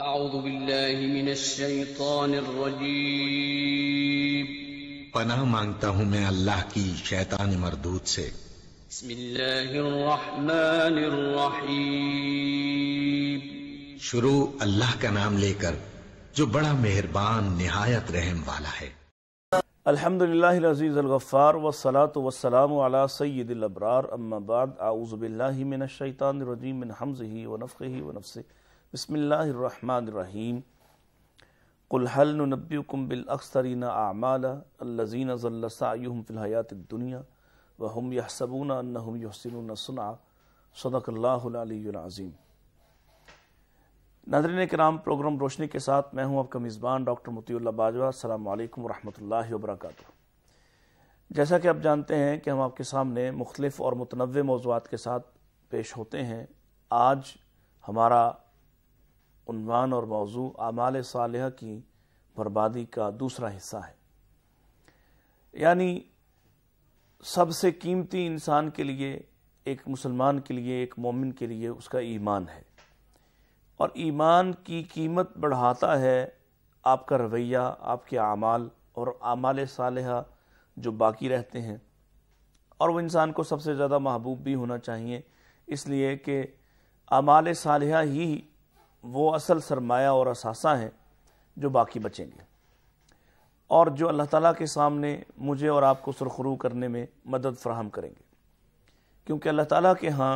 اعوذ باللہ من الشیطان الرجیم پناہ مانگتا ہوں میں اللہ کی شیطان مردود سے۔ بسم اللہ الرحمن الرحیم شروع اللہ کا نام لے کر جو بڑا مہربان نہایت رحم والا ہے۔ الحمدللہ العزیز الغفار والصلاة والسلام علی سید الابرار اما بعد اعوذ باللہ من الشیطان الرجیم من حمزہ ونفخہ ونفثہ بسم اللہ الرحمن الرحیم قل هل ننبئکم بالاخسرین اعمالا الذین ضل سعیہم فی الحیاۃ الدنیا وهم یحسبون انہم یحسنون صنعا صدق اللہ العلی العظیم۔ ناظرین کرام، پروگرام روشنی کے ساتھ میں ہوں آپ کا میزبان ڈاکٹر مطیع اللہ باجوہ۔ السلام علیکم ورحمۃ اللہ وبرکاتہ۔ جیسا کہ آپ جانتے ہیں کہ ہم آپ کے سامنے مختلف اور متنوع موضوعات کے ساتھ پیش ہوتے ہیں۔ آج ہمارا عنوان اور موضوع اعمال صالحہ کی بربادی کا دوسرا حصہ ہے، یعنی سب سے قیمتی انسان کے لیے، ایک مسلمان کے لیے، ایک مومن کے لیے اس کا ایمان ہے، اور ایمان کی قیمت بڑھاتا ہے آپ کا رویہ، آپ کے اعمال اور اعمال صالحہ جو باقی رہتے ہیں، اور وہ انسان کو سب سے زیادہ محبوب بھی ہونا چاہیے، اس لیے کہ اعمال صالحہ ہی وہ اصل سرمایہ اور اثاثہ ہیں جو باقی بچیں گے، اور جو اللہ تعالیٰ کے سامنے مجھے اور آپ کو سرخرو کرنے میں مدد فراہم کریں گے، کیونکہ اللہ تعالیٰ کے ہاں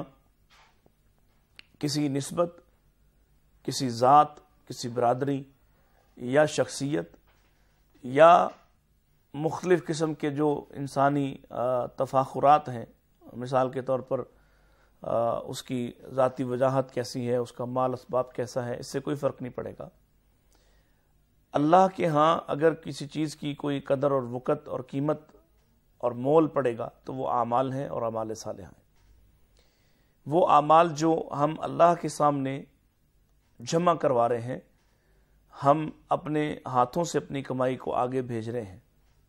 کسی نسبت، کسی ذات، کسی برادری یا شخصیت یا مختلف قسم کے جو انسانی تفاخرات ہیں، مثال کے طور پر اس کی ذاتی وجاہت کیسی ہے، اس کا مال اسباب کیسا ہے، اس سے کوئی فرق نہیں پڑے گا۔ اللہ کے ہاں اگر کسی چیز کی کوئی قدر اور وقت اور قیمت اور مول پڑے گا تو وہ اعمال ہیں اور اعمال صالحہ ہیں۔ وہ اعمال جو ہم اللہ کے سامنے جمع کروا رہے ہیں، ہم اپنے ہاتھوں سے اپنی کمائی کو آگے بھیج رہے ہیں،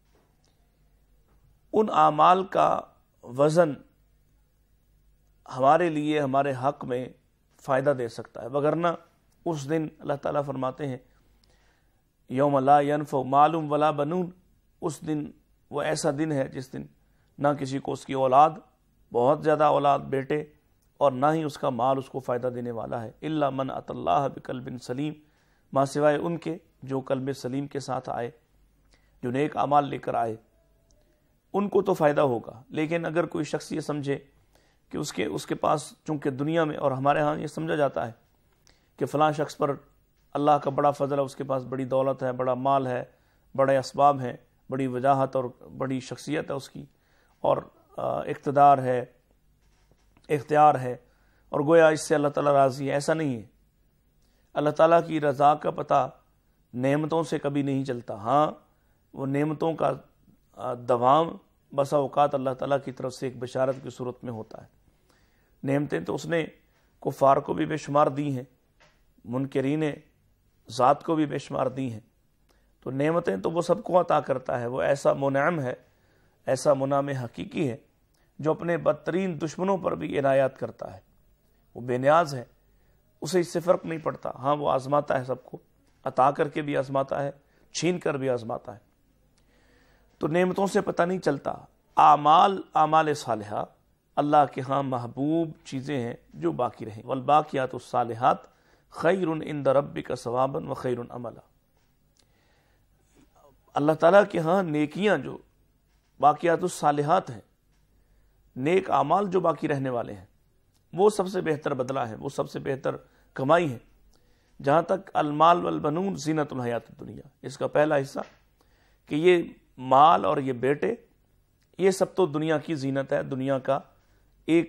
ان اعمال کا وزن ہمارے لیے، ہمارے حق میں فائدہ دے سکتا ہے، وگرنہ اس دن اللہ تعالیٰ فرماتے ہیں یوم لا ینفع مال ولا بنون، اس دن وہ ایسا دن ہے جس دن نہ کسی کو اس کی اولاد، بہت زیادہ اولاد، بیٹے، اور نہ ہی اس کا مال اس کو فائدہ دینے والا ہے، الا من اتى اللہ بقلب سلیم، ماں سوائے ان کے جو قلب سلیم کے ساتھ آئے، جو نیک اعمال لے کر آئے، ان کو تو فائدہ ہوگا۔ لیکن اگر کوئی شخص یہ سمجھے کہ اس کے پاس چونکہ دنیا میں، اور ہمارے ہاں یہ سمجھا جاتا ہے کہ فلاں شخص پر اللہ کا بڑا فضل ہے، اس کے پاس بڑی دولت ہے، بڑا مال ہے، بڑے اسباب ہیں، بڑی وجاہت اور بڑی شخصیت ہے اس کی، اور اقتدار ہے، اختیار ہے، اور گویا اس سے اللہ تعالیٰ راضی ہے۔ ایسا نہیں ہے۔ اللہ تعالیٰ کی رضا کا پتہ نعمتوں سے کبھی نہیں چلتا۔ ہاں، وہ نعمتوں کا دوام بسا اوقات اللہ تعالیٰ کی طرف سے ایک بشارت کی صورت میں ہوتا ہے۔ نعمتیں تو اس نے کفار کو بھی بے شمار دی ہیں، منکرین ذات کو بھی بے شمار دی ہیں، تو نعمتیں تو وہ سب کو عطا کرتا ہے۔ وہ ایسا منعم ہے، ایسا منعم حقیقی ہے جو اپنے بدترین دشمنوں پر بھی عنایات کرتا ہے۔ وہ بے نیاز ہے، اسے اس سے فرق نہیں پڑتا۔ ہاں، وہ آزماتا ہے سب کو، عطا کر کے بھی آزماتا ہے، چھین کر بھی آزماتا ہے۔ تو نعمتوں سے پتہ نہیں چلتا۔ اعمال صالحہ اللہ کے ہاں محبوب چیزیں ہیں جو باقی رہیں۔ والباقیات الصالحات خیر عند ربک ثوابا وخیر عملا۔ اللہ تعالیٰ کے ہاں نیکیاں جو باقیات الصالحات ہیں، نیک اعمال جو باقی رہنے والے ہیں، وہ سب سے بہتر بدلہ ہے، وہ سب سے بہتر کمائی ہے۔ جہاں تک المال والبنون زینت الحیات الدنیا، اس کا پہلا حصہ کہ یہ مال اور یہ بیٹے، یہ سب تو دنیا کی زینت ہے، دنیا کا ایک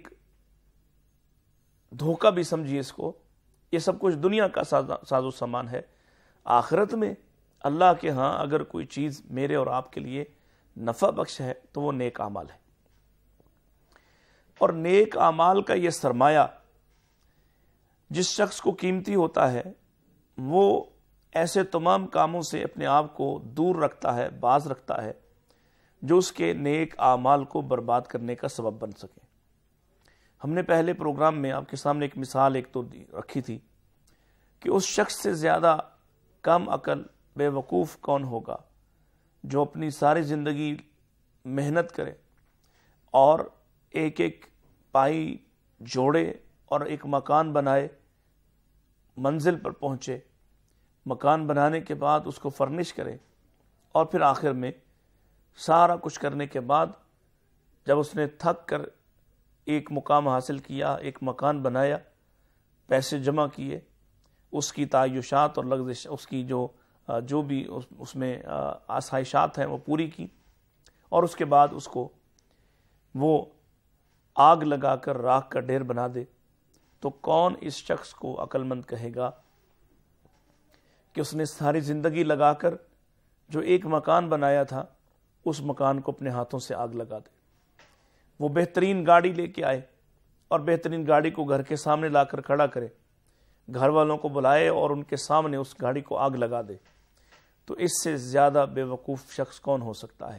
دھوکہ بھی سمجھیے اس کو، یہ سب کچھ دنیا کا ساز و سامان ہے۔ آخرت میں اللہ کے ہاں اگر کوئی چیز میرے اور آپ کے لیے نفع بخش ہے تو وہ نیک اعمال ہے، اور نیک اعمال کا یہ سرمایہ جس شخص کو قیمتی ہوتا ہے، وہ ایسے تمام کاموں سے اپنے آپ کو دور رکھتا ہے، باز رکھتا ہے جو اس کے نیک اعمال کو برباد کرنے کا سبب بن سکے۔ ہم نے پہلے پروگرام میں آپ کے سامنے ایک مثال تو رکھی تھی کہ اس شخص سے زیادہ کم عقل بے وقوف کون ہوگا جو اپنی ساری زندگی محنت کرے اور ایک ایک پائی جوڑے اور ایک مکان بنائے، منزل پر پہنچے، مکان بنانے کے بعد اس کو فرنش کرے، اور پھر آخر میں سارا کچھ کرنے کے بعد جب اس نے تھک کر ایک مقام حاصل کیا، ایک مکان بنایا، پیسے جمع کیے، اس کی تعیشات اور لگزش، اس کی جو بھی اس میں آسائشات ہیں وہ پوری کی، اور اس کے بعد اس کو وہ آگ لگا کر راکھ کا ڈھیر بنا دے، تو کون اس شخص کو عقل مند کہے گا کہ اس نے ساری زندگی لگا کر جو ایک مکان بنایا تھا اس مکان کو اپنے ہاتھوں سے آگ لگا دے؟ وہ بہترین گاڑی لے کے آئے اور بہترین گاڑی کو گھر کے سامنے لا کر کھڑا کرے، گھر والوں کو بلائے اور ان کے سامنے اس گاڑی کو آگ لگا دے، تو اس سے زیادہ بے وقوف شخص کون ہو سکتا ہے؟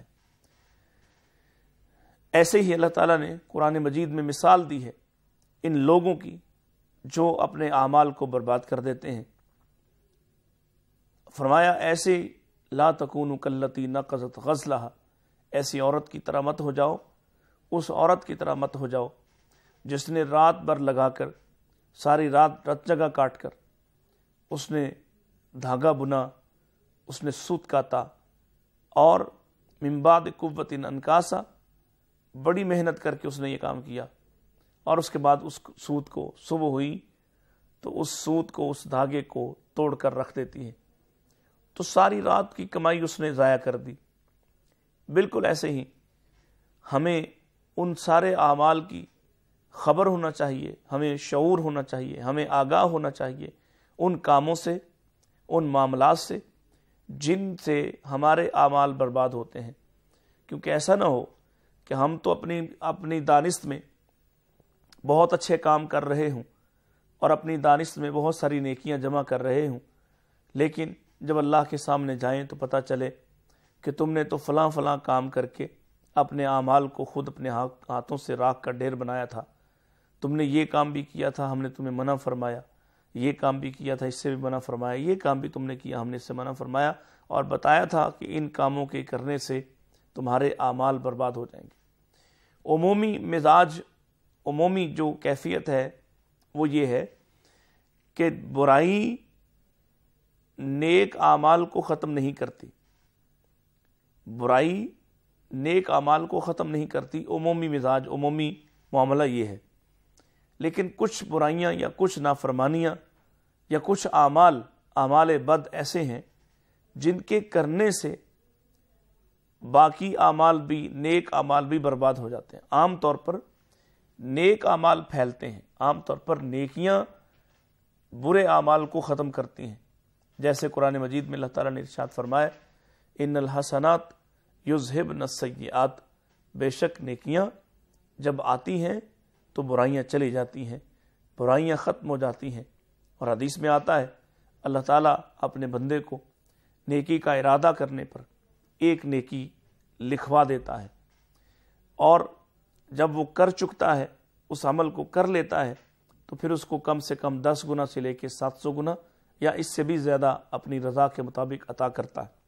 ایسے ہی اللہ تعالیٰ نے قرآن مجید میں مثال دی ہے ان لوگوں کی جو اپنے اعمال کو برباد کر دیتے ہیں۔ فرمایا ایسے لا تکونوا کاللتی نقضت غزلہا، ایسی عورت کی طرح مت ہو جاؤ، اس عورت کی طرح مت ہو جاؤ جس نے رات بھر لگا کر، ساری رات جگہ کاٹ کر اس نے دھاگا بنا، اس نے سوت کاتا، اور من بعد قوت انکاسا، بڑی محنت کر کے اس نے یہ کام کیا، اور اس کے بعد اس سوت کو صبح ہوئی تو اس سوت کو، اس دھاگے کو توڑ کر رکھ دیتی ہے، تو ساری رات کی کمائی اس نے ضائع کر دی۔ بالکل ایسے ہی ہمیں ان سارے اعمال کی خبر ہونا چاہیے، ہمیں شعور ہونا چاہیے، ہمیں آگاہ ہونا چاہیے ان کاموں سے، ان معاملات سے جن سے ہمارے اعمال برباد ہوتے ہیں، کیونکہ ایسا نہ ہو کہ ہم تو اپنی دانست میں بہت اچھے کام کر رہے ہوں اور اپنی دانست میں بہت ساری نیکیاں جمع کر رہے ہوں، لیکن جب اللہ کے سامنے جائیں تو پتہ چلے کہ تم نے تو فلاں فلاں کام کر کے اپنے اعمال کو خود اپنے ہاتھوں سے راکھ کا ڈھیر بنایا تھا، تم نے یہ کام بھی کیا تھا، ہم نے تمہیں منع فرمایا، یہ کام بھی کیا تھا، اس سے بھی منع فرمایا، یہ کام بھی تم نے کیا، ہم نے اس سے منع فرمایا، اور بتایا تھا کہ ان کاموں کے کرنے سے تمہارے اعمال برباد ہو جائیں گے۔ عمومی مزاج، عمومی جو کیفیت ہے وہ یہ ہے کہ برائی نیک اعمال کو ختم نہیں کرتی، برائی نیک اعمال کو ختم نہیں کرتی، عمومی مزاج، عمومی معاملہ یہ ہے، لیکن کچھ برائیاں یا کچھ نافرمانیاں یا کچھ اعمال بد ایسے ہیں جن کے کرنے سے باقی اعمال بھی، نیک اعمال بھی برباد ہو جاتے ہیں۔ عام طور پر نیک اعمال پھیلتے ہیں، عام طور پر نیکیاں برے اعمال کو ختم کرتی ہیں، جیسے قرآن مجید میں اللہ تعالیٰ نے ارشاد فرمایا ان الحسنات یذہبن السیئات، بے شک نیکیاں جب آتی ہیں تو برائیاں چلی جاتی ہیں، برائیاں ختم ہو جاتی ہیں، اور حدیث میں آتا ہے اللہ تعالیٰ اپنے بندے کو نیکی کا ارادہ کرنے پر ایک نیکی لکھوا دیتا ہے، اور جب وہ کر چکتا ہے، اس عمل کو کر لیتا ہے، تو پھر اس کو کم سے کم 10 گنا سے لے کے 700 گنا یا اس سے بھی زیادہ اپنی رضا کے مطابق عطا کرتا ہے۔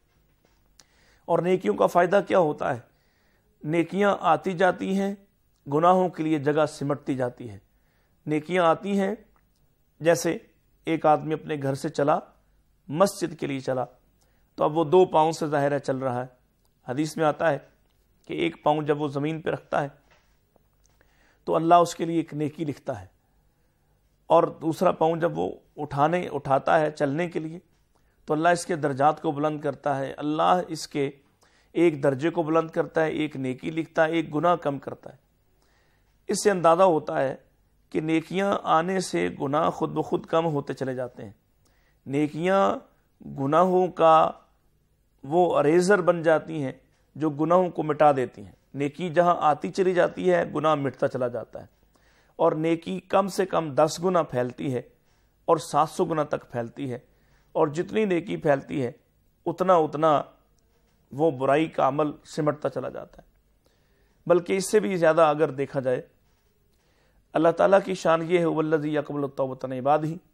اور نیکیوں کا فائدہ کیا ہوتا ہے؟ نیکیاں آتی جاتی ہیں، گناہوں کے لیے جگہ سمٹتی جاتی ہے۔ نیکیاں آتی ہیں، جیسے ایک آدمی اپنے گھر سے چلا، مسجد کے لیے چلا، تو اب وہ 2 پاؤں سے ظاہر ہے چل رہا ہے۔ حدیث میں آتا ہے کہ ایک پاؤں جب وہ زمین پہ رکھتا ہے تو اللہ اس کے لیے ایک نیکی لکھتا ہے، اور دوسرا پاؤں جب وہ اٹھاتا ہے چلنے کے لیے تو اللہ اس کے درجات کو بلند کرتا ہے، اللہ اس کے ایک درجے کو بلند کرتا ہے، ایک نیکی لکھتا ہے، ایک گناہ کم کرتا ہے۔ اس سے اندازہ ہوتا ہے کہ نیکیاں آنے سے گناہ خود بخود کم ہوتے چلے جاتے ہیں۔ نیکیاں گناہوں کا وہ اریزر بن جاتی ہیں جو گناہوں کو مٹا دیتی ہیں۔ نیکی جہاں آتی چلی جاتی ہے، گناہ مٹتا چلا جاتا ہے، اور نیکی کم سے کم 10 گنا پھیلتی ہے اور 700 گنا تک پھیلتی ہے، اور جتنی نیکی پھیلتی ہے اتنا وہ برائی کا عمل سمٹتا چلا جاتا ہے۔ بلکہ اس سے بھی زیادہ اگر دیکھا جائے، اللہ تعالیٰ کی شان یہ ہے والذی یقبل التوبۃ عن عبادہ،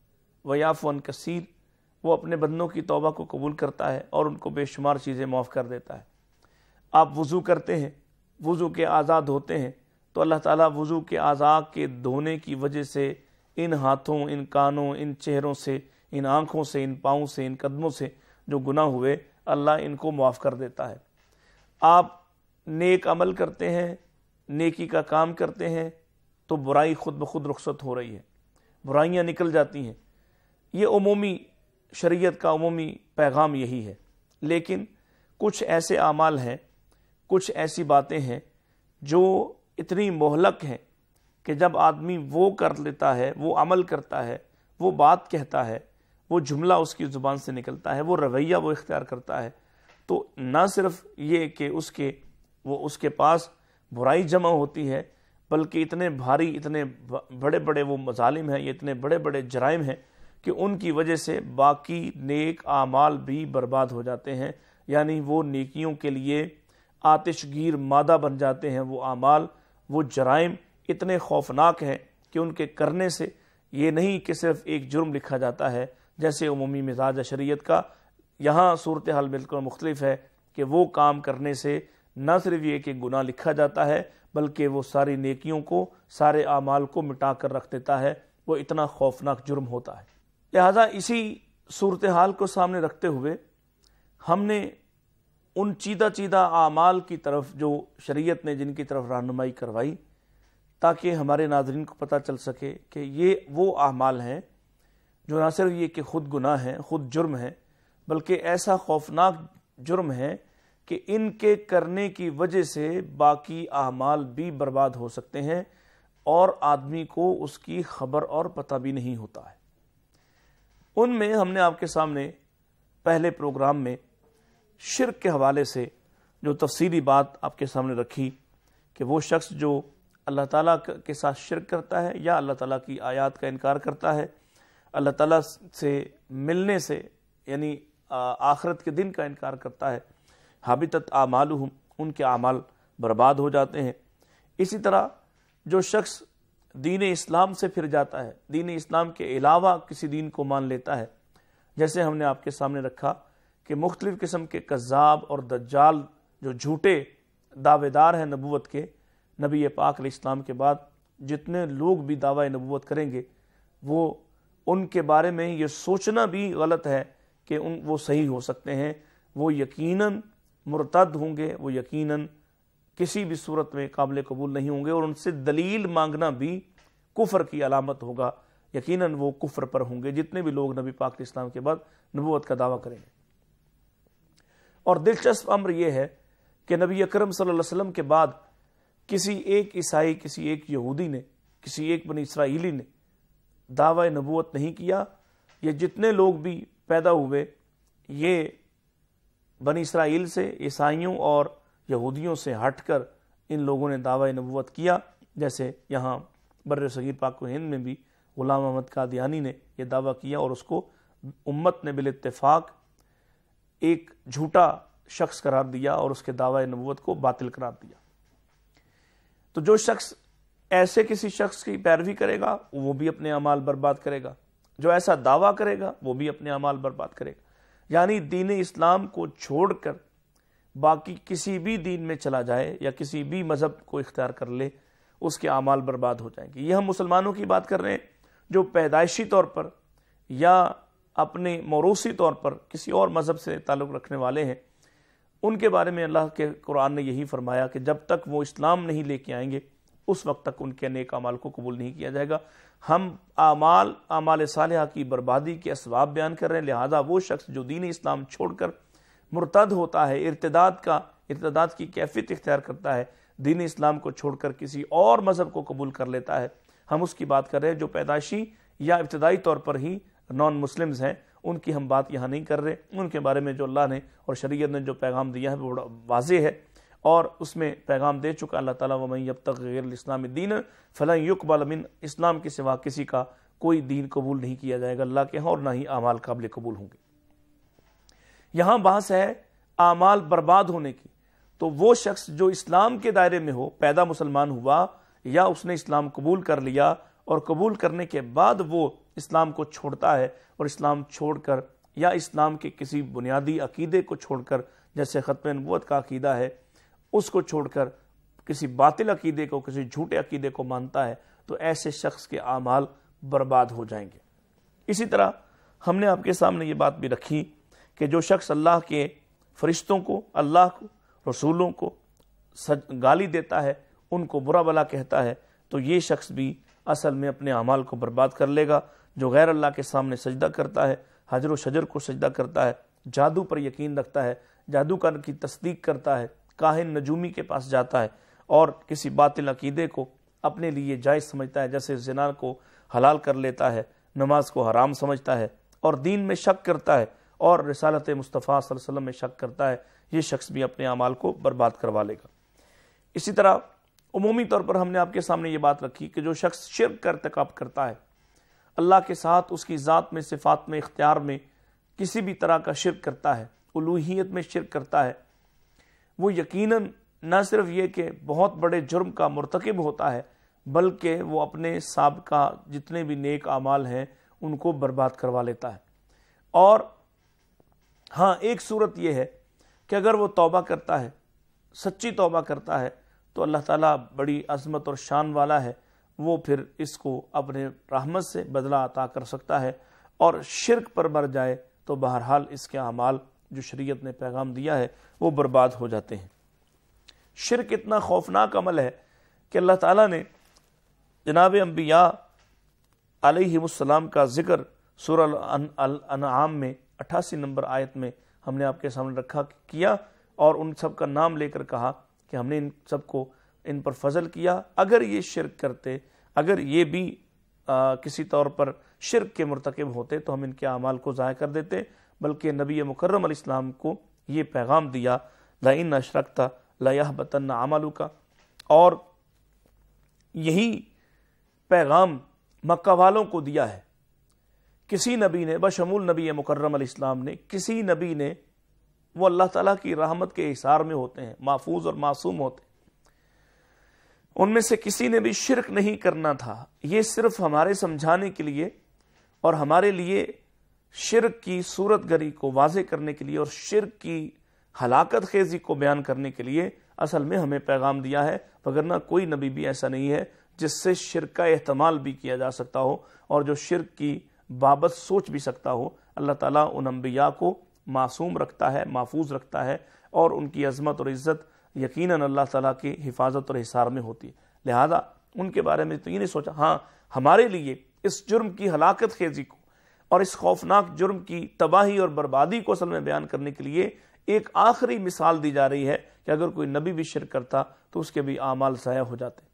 ویعفو عن کثیر، وہ اپنے بندوں کی توبہ کو قبول کرتا ہے اور ان کو بے شمار چیزیں معاف کر دیتا ہے۔ آپ وضو کرتے ہیں، وضو کے آزاد ہوتے ہیں، تو اللہ تعالیٰ وضو کے اعضاء کے دھونے کی وجہ سے ان ہاتھوں، ان کانوں، ان چہروں سے، ان آنکھوں سے، ان پاؤں سے، ان قدموں سے جو گناہ ہوئے اللہ ان کو معاف کر دیتا ہے۔ آپ نیک عمل کرتے ہیں، نیکی کا کام کرتے ہیں، تو برائی خود بخود رخصت ہو رہی ہے، برائیاں نکل جاتی ہیں۔ یہ عمومی شریعت کا عمومی پیغام یہی ہے۔ لیکن کچھ ایسے اعمال ہیں، کچھ ایسی باتیں ہیں جو اتنی مہلک ہیں کہ جب آدمی وہ کر لیتا ہے، وہ عمل کرتا ہے، وہ بات کہتا ہے، وہ جملہ اس کی زبان سے نکلتا ہے، وہ رویہ وہ اختیار کرتا ہے، تو نہ صرف یہ کہ اس کے پاس برائی جمع ہوتی ہے، بلکہ اتنے بھاری، اتنے بڑے بڑے وہ مظالم ہیں، یہ اتنے بڑے بڑے جرائم ہیں کہ ان کی وجہ سے باقی نیک اعمال بھی برباد ہو جاتے ہیں، یعنی وہ نیکیوں کے لیے آتش گیر مادہ بن جاتے ہیں۔ وہ اعمال، وہ جرائم اتنے خوفناک ہیں کہ ان کے کرنے سے یہ نہیں کہ صرف ایک جرم لکھا جاتا ہے جیسے عمومی مزاج شریعت کا، یہاں صورتحال بالکل مختلف ہے کہ وہ کام کرنے سے نہ صرف یہ کہ گناہ لکھا جاتا ہے بلکہ وہ ساری نیکیوں کو، سارے اعمال کو مٹا کر رکھ دیتا ہے، وہ اتنا خوفناک جرم ہوتا ہے۔ لہذا اسی صورتحال کو سامنے رکھتے ہوئے ہم نے ان چیدہ اعمال کی طرف جو شریعت نے جن کی طرف رہنمائی کروائی، تاکہ ہمارے ناظرین کو پتہ چل سکے کہ یہ وہ اعمال ہیں جو نہ صرف یہ کہ خود گناہ ہیں، خود جرم ہیں، بلکہ ایسا خوفناک جرم ہے کہ ان کے کرنے کی وجہ سے باقی اعمال بھی برباد ہو سکتے ہیں اور آدمی کو اس کی خبر اور پتہ بھی نہیں ہوتا ہے۔ ان میں ہم نے آپ کے سامنے پہلے پروگرام میں شرک کے حوالے سے جو تفصیلی بات آپ کے سامنے رکھی کہ وہ شخص جو اللہ تعالیٰ کے ساتھ شرک کرتا ہے یا اللہ تعالیٰ کی آیات کا انکار کرتا ہے، اللہ تعالیٰ سے ملنے سے یعنی آخرت کے دن کا انکار کرتا ہے، حبطت اعمالہم، ان کے اعمال برباد ہو جاتے ہیں۔ اسی طرح جو شخص دین اسلام سے پھر جاتا ہے، دین اسلام کے علاوہ کسی دین کو مان لیتا ہے، جیسے ہم نے آپ کے سامنے رکھا کہ مختلف قسم کے کذاب اور دجال جو جھوٹے دعوے دار ہیں نبوت کے، نبی پاک علیہ السلام کے بعد جتنے لوگ بھی دعوی نبوت کریں گے، وہ ان کے بارے میں یہ سوچنا بھی غلط ہے کہ وہ صحیح ہو سکتے ہیں، وہ یقیناً مرتد ہوں گے، وہ یقیناً کسی بھی صورت میں قابل قبول نہیں ہوں گے، اور ان سے دلیل مانگنا بھی کفر کی علامت ہوگا، یقیناً وہ کفر پر ہوں گے جتنے بھی لوگ نبی پاک علیہ السلام کے بعد نبوت کا دعویٰ کریں گے۔ اور دلچسپ امر یہ ہے کہ نبی اکرم صلی اللہ علیہ وسلم کے بعد کسی ایک عیسائی، کسی ایک یہودی نے، کسی ایک بنی اسرائیلی نے دعوی نبوت نہیں کیا۔ یہ جتنے لوگ بھی پیدا ہوئے یہ بنی اسرائیل سے، عیسائیوں اور یہودیوں سے ہٹ کر ان لوگوں نے دعوی نبوت کیا، جیسے یہاں بر صغیر پاک و ہند میں بھی غلام احمد قادیانی نے یہ دعویٰ کیا اور اس کو امت نے بالاتفاق ایک جھوٹا شخص قرار دیا اور اس کے دعوی نبوت کو باطل قرار دیا۔ تو جو شخص ایسے کسی شخص کی پیروی کرے گا وہ بھی اپنے اعمال برباد کرے گا، جو ایسا دعویٰ کرے گا وہ بھی اپنے اعمال برباد کرے گا، یعنی دین اسلام کو چھوڑ کر باقی کسی بھی دین میں چلا جائے یا کسی بھی مذہب کو اختیار کر لے، اس کے اعمال برباد ہو جائیں گے۔ یہ ہم مسلمانوں کی بات کر رہے ہیں جو پیدائشی طور پر یا اپنے موروثی طور پر کسی اور مذہب سے تعلق رکھنے والے ہیں، ان کے بارے میں اللہ کے قرآن نے یہی فرمایا کہ جب تک وہ اسلام نہیں لے کے آئیں گے اس وقت تک ان کے نیک اعمال کو قبول نہیں کیا جائے گا۔ ہم اعمال صالحہ کی بربادی کے اسباب بیان کر رہے ہیں، لہذا وہ شخص جو دین اسلام چھوڑ کر مرتد ہوتا ہے، ارتداد کی کیفیت اختیار کرتا ہے، دین اسلام کو چھوڑ کر کسی اور مذہب کو قبول کر لیتا ہے، ہم اس کی بات کر رہے ہیں جو پیدائشی یا ابتدائی طور پر ہی نان مسلمز ہیں، ان کی ہم بات یہاں نہیں کر رہے۔ ان کے بارے میں جو اللہ نے اور شریعت نے جو پیغام دیا ہے وہ بڑا واضح ہے، اور اس میں پیغام دے چکا اللہ تعالیٰ وَمَن يَبْتَغِ غَيْرَ الْإِسْلَامِ دِينًا فَلَن يُقْبَلَ مِنْهُ، اسلام کے سوا کسی کا کوئی دین قبول نہیں کیا جائے گا اللہ کے ہاں، اور نہ ہی اعمال قابل قبول ہوں گے۔ یہاں بحث ہے اعمال برباد ہونے کی، تو وہ شخص جو اسلام کے دائرے میں ہو، پیدا مسلمان ہوا یا اس نے اسلام قبول کر لیا اور قبول کرنے کے بعد وہ اسلام کو چھوڑتا ہے اور اسلام چھوڑ کر یا اسلام کے کسی بنیادی عقیدے کو چھوڑ کر، جیسے ختم نبوت کا عقیدہ ہے، اس کو چھوڑ کر کسی باطل عقیدے کو، کسی جھوٹے عقیدے کو مانتا ہے، تو ایسے شخص کے اعمال برباد ہو جائیں گے۔ اسی طرح ہم نے آپ کے سامنے یہ بات بھی رکھی کہ جو شخص اللہ کے فرشتوں کو، اللہ کو، رسولوں کو گالی دیتا ہے، ان کو برا بلا کہتا ہے، تو یہ شخص بھی اصل میں اپنے اعمال کو برباد کر لے گا۔ جو غیر اللہ کے سامنے سجدہ کرتا ہے، حجر و شجر کو سجدہ کرتا ہے، جادو پر یقین رکھتا ہے، جادوگر کی تصدیق کرتا ہے، کاہن نجومی کے پاس جاتا ہے اور کسی باطل عقیدے کو اپنے لیے جائز سمجھتا ہے، جیسے زنا کو حلال کر لیتا ہے، نماز کو حرام سمجھتا ہے اور دین میں شک کرتا ہے اور رسالت مصطفیٰ صلی اللہ علیہ وسلم میں شک کرتا ہے، یہ شخص بھی اپنے اعمال کو برباد کروا لے گا۔ اسی طرح عمومی طور پر ہم نے آپ کے سامنے یہ بات رکھی کہ جو شخص شرک کا ارتکاب کرتا ہے، اللہ کے ساتھ اس کی ذات میں، صفات میں، اختیار میں کسی بھی طرح کا شرک کرتا ہے، الوہیت میں شرک کرتا ہے، وہ یقیناً نہ صرف یہ کہ بہت بڑے جرم کا مرتکب ہوتا ہے، بلکہ وہ اپنے سابقہ جتنے بھی نیک اعمال ہیں ان کو برباد کروا لیتا ہے۔ اور ہاں، ایک صورت یہ ہے کہ اگر وہ توبہ کرتا ہے، سچی توبہ کرتا ہے، تو اللہ تعالیٰ بڑی عظمت اور شان والا ہے، وہ پھر اس کو اپنے رحمت سے بدلہ عطا کر سکتا ہے، اور شرک پر مر جائے تو بہرحال اس کے اعمال جو شریعت نے پیغام دیا ہے وہ برباد ہو جاتے ہیں۔ شرک اتنا خوفناک عمل ہے کہ اللہ تعالیٰ نے جناب انبیاء علیہم السلام کا ذکر سورہ الانعام میں 88 نمبر آیت میں ہم نے آپ کے سامنے رکھا کیا، اور ان سب کا نام لے کر کہا کہ ہم نے ان سب کو ان پر فضل کیا، اگر یہ شرک کرتے، اگر یہ بھی کسی طور پر شرک کے مرتکب ہوتے تو ہم ان کے اعمال کو ضائع کر دیتے، بلکہ نبی مکرم علیہ السلام کو یہ پیغام دیا لئن اشرکت لیحبطن عملک، اور یہی پیغام مکہ والوں کو دیا ہے۔ کسی نبی نے، بشمول نبی مکرم علیہ السلام نے، کسی نبی نے، وہ اللہ تعالیٰ کی رحمت کے احاطہ میں ہوتے ہیں، محفوظ اور معصوم ہوتے ہیں، ان میں سے کسی نے بھی شرک نہیں کرنا تھا۔ یہ صرف ہمارے سمجھانے کے لیے اور ہمارے لیے شرک کی صورت گری کو واضح کرنے کے لیے اور شرک کی ہلاکت خیزی کو بیان کرنے کے لیے اصل میں ہمیں پیغام دیا ہے، وگرنہ کوئی نبی بھی ایسا نہیں ہے جس سے شرک کا احتمال بھی کیا جا سکتا ہو اور جو شرک کی بابت سوچ بھی سکتا ہو۔ اللہ تعالیٰ ان انبیاء کو معصوم رکھتا ہے، محفوظ رکھتا ہے، اور ان کی عظمت اور عزت یقیناً اللہ تعالیٰ کی حفاظت اور حصار میں ہوتی ہے، لہذا ان کے بارے میں تو یہ نہیں سوچا۔ ہاں، ہمارے لیے اس جرم کی ہلاکت خیزی کو اور اس خوفناک جرم کی تباہی اور بربادی کو اصل میں بیان کرنے کے لیے ایک آخری مثال دی جا رہی ہے کہ اگر کوئی نبی بھی شرک کرتا تو اس کے بھی اعمال ضائع ہو جاتے۔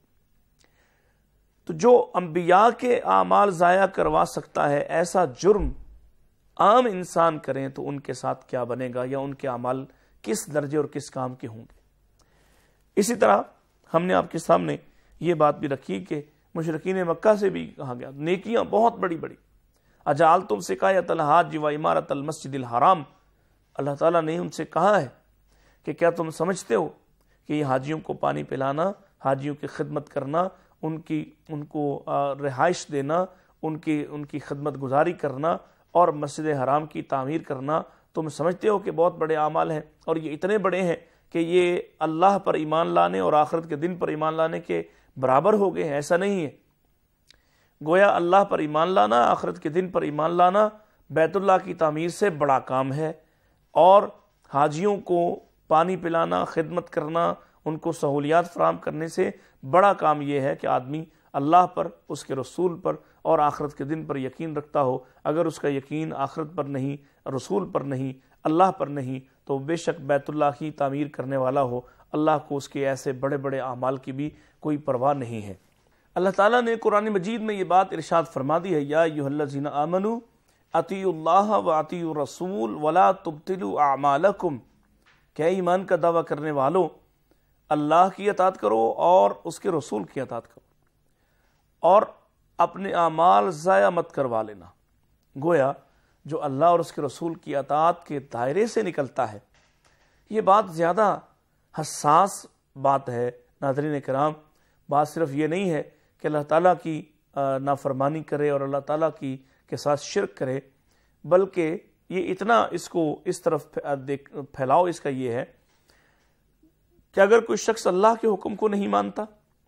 تو جو انبیاء کے اعمال ضائع کروا سکتا ہے، ایسا جرم عام انسان کریں تو ان کے ساتھ کیا بنے گا، یا ان کے اعمال کس درجے اور کس کام کے ہوں گے۔ اسی طرح ہم نے آپ کے سامنے یہ بات بھی رکھی کہ مشرکین مکہ سے بھی کہا گیا نیکیاں بہت بڑی بڑی، اجعلتم سقایۃ الحاج و عمارۃ المسجد الحرام، اللہ تعالیٰ نے ان سے کہا ہے کہ کیا تم سمجھتے ہو کہ یہ حاجیوں کو پانی پلانا، حاجیوں کی خدمت کرنا، ان کو رہائش دینا، ان کی خدمت گزاری کرنا اور مسجد حرام کی تعمیر کرنا، تم سمجھتے ہو کہ بہت بڑے اعمال ہیں، اور یہ اتنے بڑے ہیں کہ یہ اللہ پر ایمان لانے اور آخرت کے دن پر ایمان لانے کے برابر ہو گئے ہیں؟ ایسا نہیں ہے۔ گویا اللہ پر ایمان لانا، آخرت کے دن پر ایمان لانا بیت اللہ کی تعمیر سے بڑا کام ہے، اور حاجیوں کو پانی پلانا، خدمت کرنا، ان کو سہولیات فراہم کرنے سے بڑا کام یہ ہے کہ آدمی اللہ پر، اس کے رسول پر اور آخرت کے دن پر یقین رکھتا ہو۔ اگر اس کا یقین آخرت پر نہیں، رسول پر نہیں، اللہ پر نہیں، تو بے شک بیت اللہ کی تعمیر کرنے والا ہو، اللہ کو اس کے ایسے بڑے بڑے اعمال کی بھی کوئی پرواہ نہیں ہے۔ اللہ تعالیٰ نے قرآن مجید میں یہ بات ارشاد فرما دی ہے، یا ایھا الذین آمنوا اطیعوا اللہ واطیعوا الرسول ولا تبطلوا اعمالکم، کہ ایمان کا دعویٰ کرنے والوں، اللہ کی اطاعت کرو اور اس کے رسول کی اطاعت کرو، اور اپنے اعمال ضائع مت کروا لینا۔ گویا جو اللہ اور اس کے رسول کی اطاعت کے دائرے سے نکلتا ہے، یہ بات زیادہ حساس بات ہے۔ ناظرین کرام، بات صرف یہ نہیں ہے کہ اللہ تعالیٰ کی نافرمانی کرے اور اللہ تعالیٰ کے ساتھ شرک کرے، بلکہ یہ اتنا اس کو اس طرف پھیلاؤ اس کا یہ ہے کہ اگر کوئی شخص اللہ کے حکم کو نہیں مانتا،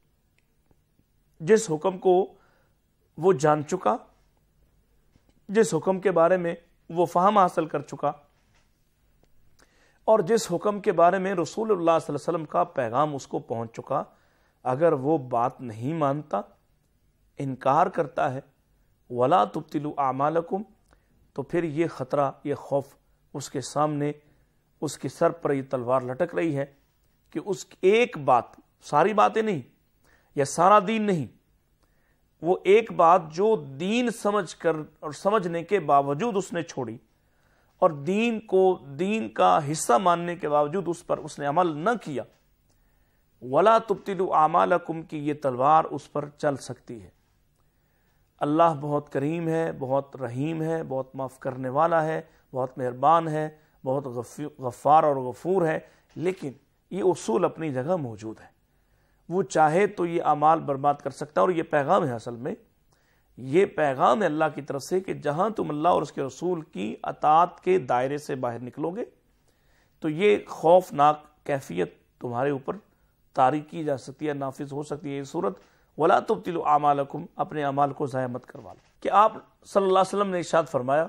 جس حکم کو وہ جان چکا، جس حکم کے بارے میں وہ فہم حاصل کر چکا، اور جس حکم کے بارے میں رسول اللہ صلی اللہ علیہ وسلم کا پیغام اس کو پہنچ چکا، اگر وہ بات نہیں مانتا، انکار کرتا ہے، وَلَا تُبْتِلُوا أَعْمَالَكُمْ، تو پھر یہ خطرہ، یہ خوف اس کے سامنے، اس کے سر پر یہ تلوار لٹک رہی ہے کہ اس ایک بات، ساری باتیں نہیں یا سارا دین نہیں، وہ ایک بات جو دین سمجھ کر اور سمجھنے کے باوجود اس نے چھوڑی، اور دین کو دین کا حصہ ماننے کے باوجود اس پر اس نے عمل نہ کیا، وَلَا تُبْتِلُوا أَعْمَالَكُمْ کی یہ تلوار اس پر چل سکتی ہے۔ اللہ بہت کریم ہے، بہت رحیم ہے، بہت معاف کرنے والا ہے، بہت مہربان ہے، بہت غفار اور غفور ہے، لیکن یہ اصول اپنی جگہ موجود ہے۔ وہ چاہے تو یہ اعمال برباد کر سکتا ہے، اور یہ پیغام ہے، اصل میں یہ پیغام ہے اللہ کی طرف سے کہ جہاں تم اللہ اور اس کے رسول کی اطاعت کے دائرے سے باہر نکلو گے تو یہ خوفناک کیفیت تمہارے اوپر طاری کی جا سکتی ہے، نافذ ہو سکتی ہے یہ صورت، وَلَا تُبْتِلُوا أَعْمَالَكُمْ، اپنے اعمال کو ضائع مت کروا لو۔ کہ آپ صلی اللہ علیہ وسلم نے ارشاد فرمایا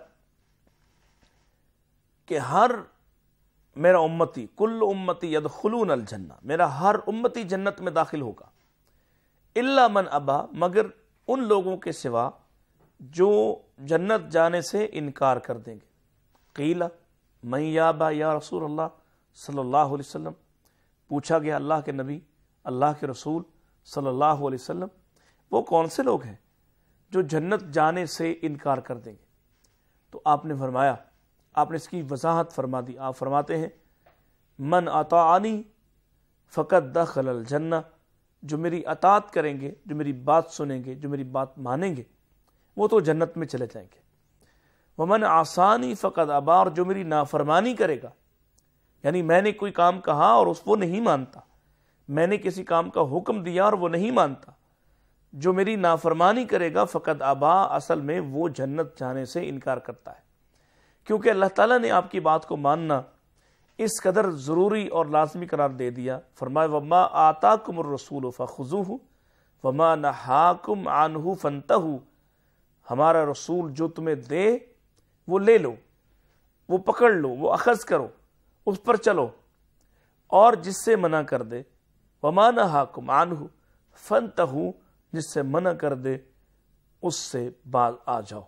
کہ ہر میرا امتی، کل امتی یدخلون الجنہ، میرا ہر امتی جنت میں داخل ہوگا، الا من ابا، مگر ان لوگوں کے سوا جو جنت جانے سے انکار کر دیں گے۔ قیل من یابا یا رسول اللہ صلی اللہ علیہ وسلم، پوچھا گیا اللہ کے نبی، اللہ کے رسول صلی اللہ علیہ وسلم، وہ کون سے لوگ ہیں جو جنت جانے سے انکار کر دیں گے؟ تو آپ نے فرمایا، آپ نے اس کی وضاحت فرما دی، آپ فرماتے ہیں من اطاعنی فقد دخل الجنہ، جو میری اطاعت کریں گے، جو میری بات سنیں گے، جو میری بات مانیں گے، وہ تو جنت میں چلے جائیں گے۔ ومن عصانی فقد ابا، اور جو میری نافرمانی کرے گا، یعنی میں نے کوئی کام کہا اور وہ نہیں مانتا، میں نے کسی کام کا حکم دیا اور وہ نہیں مانتا، جو میری نافرمانی کرے گا فقد ابا، اصل میں وہ جنت جانے سے انکار کرتا ہے، کیونکہ اللہ تعالیٰ نے آپ کی بات کو ماننا اس قدر ضروری اور لازمی قرار دے دیا۔ فرمایا وما آتاکم الرسول فخذوہ وما نہاکم عنہ فانتہوا، ہمارا رسول جو تمہیں دے وہ لے لو، وہ پکڑ لو، وہ اخذ کرو، اس پر چلو، اور جس سے منع کر دے وما نہاکم عنہ فانتہوا، جس سے منع کر دے اس سے باز آ جاؤ۔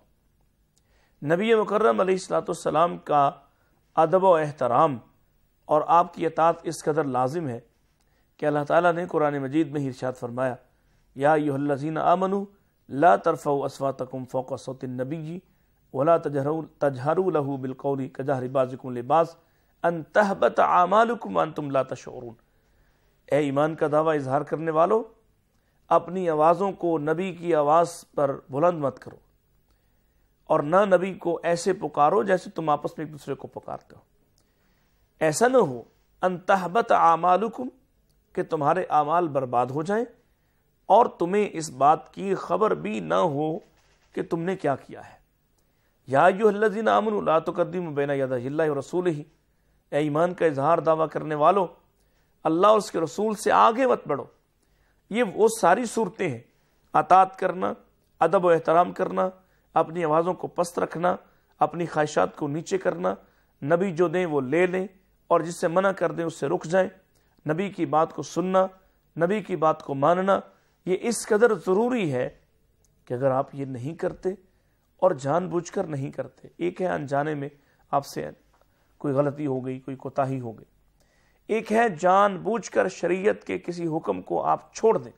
نبی مکرم علیہ الصلوۃ والسلام کا ادب و احترام اور آپ کی اطاعت اس قدر لازم ہے کہ اللہ تعالیٰ نے قرآن مجید میں ارشاد فرمایا یا ایھا الذین آمنوا لا ترفعوا اصواتکم فوق صوت النبی ولا تجہروا له بالقول کجہر بعضکم لبعض ان تحبط اعمالکم وانتم لا تشعرون، اے ایمان کا دعویٰ اظہار کرنے والو، اپنی آوازوں کو نبی کی آواز پر بلند مت کرو، اور نہ نبی کو ایسے پکارو جیسے تم آپس میں ایک دوسرے کو پکارتے ہو، ایسا نہ ہو ان تحبط اعمالکم کہ تمہارے اعمال برباد ہو جائیں اور تمہیں اس بات کی خبر بھی نہ ہو کہ تم نے کیا کیا ہے۔ یا ایھا الذین آمنوا لا تقدموا بین یدی اللہ ورسولہ، اے ایمان کا اظہار دعویٰ کرنے والو، اللہ اور اس کے رسول سے آگے مت بڑھو۔ یہ وہ ساری صورتیں ہیں، اطاعت کرنا، ادب و احترام کرنا، اپنی آوازوں کو پست رکھنا، اپنی خواہشات کو نیچے کرنا، نبی جو دیں وہ لے لیں اور جس سے منع کر دیں اس سے رک جائیں، نبی کی بات کو سننا، نبی کی بات کو ماننا، یہ اس قدر ضروری ہے کہ اگر آپ یہ نہیں کرتے اور جان بوجھ کر نہیں کرتے، ایک ہے انجانے میں آپ سے کوئی غلطی ہو گئی، کوئی کوتاہی ہو گئی، ایک ہے جان بوجھ کر شریعت کے کسی حکم کو آپ چھوڑ دیں،